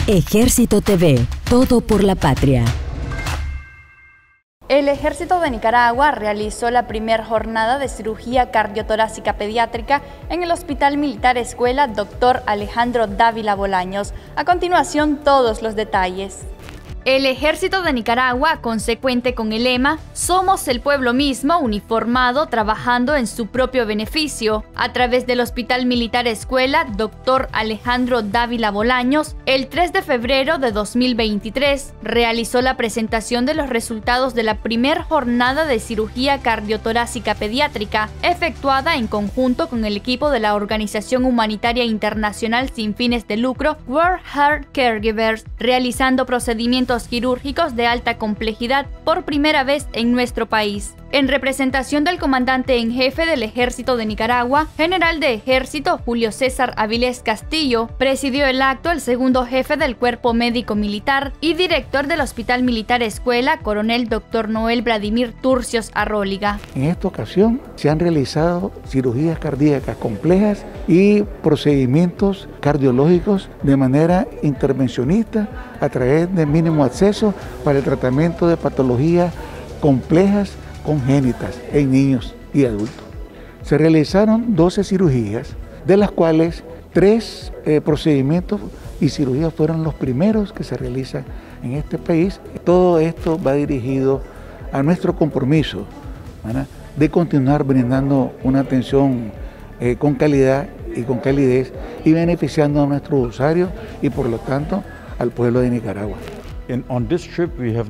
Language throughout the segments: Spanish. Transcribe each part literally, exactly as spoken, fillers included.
Ejército T V, todo por la patria. El Ejército de Nicaragua realizó la primera jornada de cirugía cardiotorácica pediátrica en el Hospital Militar Escuela Doctor Alejandro Dávila Bolaños. A continuación, todos los detalles. El Ejército de Nicaragua, consecuente con el lema "Somos el pueblo mismo, uniformado, trabajando en su propio beneficio", a través del Hospital Militar Escuela Doctor Alejandro Dávila Bolaños, el tres de febrero de dos mil veintitrés, realizó la presentación de los resultados de la primera jornada de cirugía cardiotorácica pediátrica, efectuada en conjunto con el equipo de la Organización Humanitaria Internacional sin fines de lucro World Heart Caregivers, realizando procedimientos quirúrgicos de alta complejidad por primera vez en nuestro país. En representación del comandante en jefe del Ejército de Nicaragua, general de Ejército Julio César Avilés Castillo, presidió el acto el segundo jefe del Cuerpo Médico Militar y director del Hospital Militar Escuela, coronel doctor Noel Vladimir Turcios Arróliga. En esta ocasión se han realizado cirugías cardíacas complejas y procedimientos cardiológicos de manera intervencionista a través de mínimo acceso para el tratamiento de patologías complejas congénitas en niños y adultos. Se realizaron doce cirugías, de las cuales tres eh, procedimientos y cirugías fueron los primeros que se realizan en este país. Todo esto va dirigido a nuestro compromiso, ¿verdad?, de continuar brindando una atención eh, con calidad y con calidez y beneficiando a nuestros usuarios y por lo tanto al pueblo de Nicaragua. En este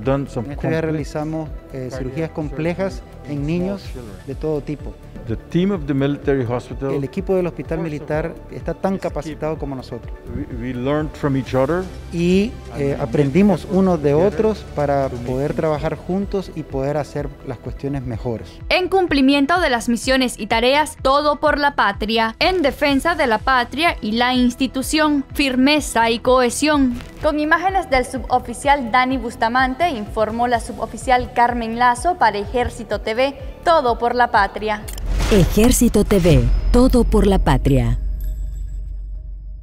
viaje realizamos eh, cirugías complejas en niños de todo tipo. The team of the military hospital, el equipo del hospital militar está tan capacitado como nosotros. We, we learned from each other. Y eh, aprendimos unos de otros para poder trabajar juntos y poder hacer las cuestiones mejores. En cumplimiento de las misiones y tareas, todo por la patria, en defensa de la patria y la institución, firmeza y cohesión. Con imágenes del suboficial Dani Bustamante, informó la suboficial Carmen Lazo para Ejército T V, todo por la patria. Ejército T V, todo por la patria.